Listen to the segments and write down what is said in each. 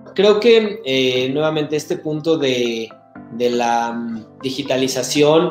Creo que nuevamente este punto de la digitalización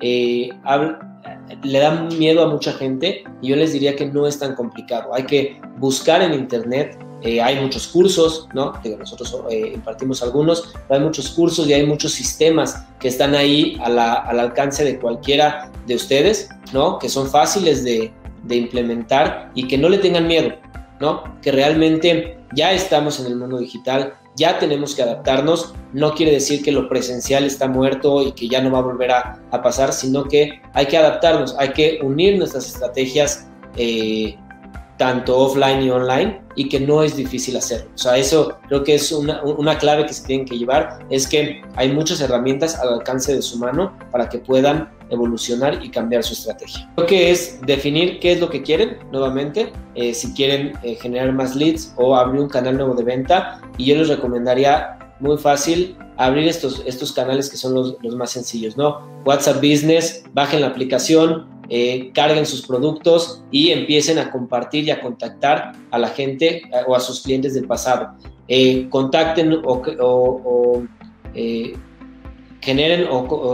le da miedo a mucha gente y yo les diría que no es tan complicado. Hay que buscar en internet, hay muchos cursos, ¿no? Nosotros impartimos algunos, pero hay muchos cursos y hay muchos sistemas que están ahí al alcance de cualquiera de ustedes, ¿no? Que son fáciles de implementar y que no le tengan miedo, ¿no? Que realmente ya estamos en el mundo digital, ya tenemos que adaptarnos. No quiere decir que lo presencial está muerto y que ya no va a volver a pasar, sino que hay que adaptarnos, hay que unir nuestras estrategias tanto offline y online, y que no es difícil hacerlo. O sea, eso creo que es una clave que se tienen que llevar, es que hay muchas herramientas al alcance de su mano para que puedan evolucionar y cambiar su estrategia. Creo que es definir qué es lo que quieren, nuevamente, si quieren generar más leads o abrir un canal nuevo de venta, y yo les recomendaría muy fácil abrir estos canales que son los más sencillos, ¿no? WhatsApp Business, bajen la aplicación, carguen sus productos y empiecen a compartir y a contactar a la gente o a sus clientes del pasado. Contacten o generen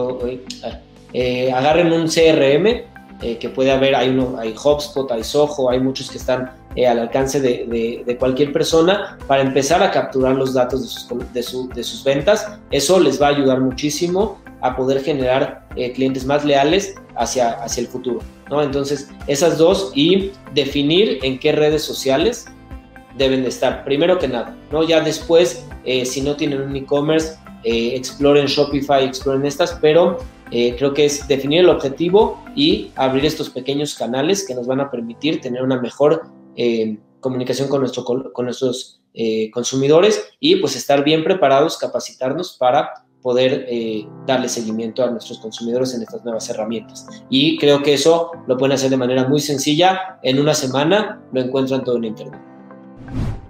agarren un CRM que puede haber, hay HubSpot, hay Zoho, hay muchos que están al alcance de cualquier persona para empezar a capturar los datos de sus ventas. Eso les va a ayudar muchísimo a poder generar clientes más leales hacia el futuro, ¿no? Entonces, esas dos, y definir en qué redes sociales deben de estar, primero que nada, ¿no? Ya después, si no tienen un e-commerce, exploren Shopify, exploren estas, pero creo que es definir el objetivo y abrir estos pequeños canales que nos van a permitir tener una mejor comunicación con nuestros consumidores, y pues estar bien preparados, capacitarnos para poder darle seguimiento a nuestros consumidores en estas nuevas herramientas. Y creo que eso lo pueden hacer de manera muy sencilla. En una semana lo encuentran todo en internet.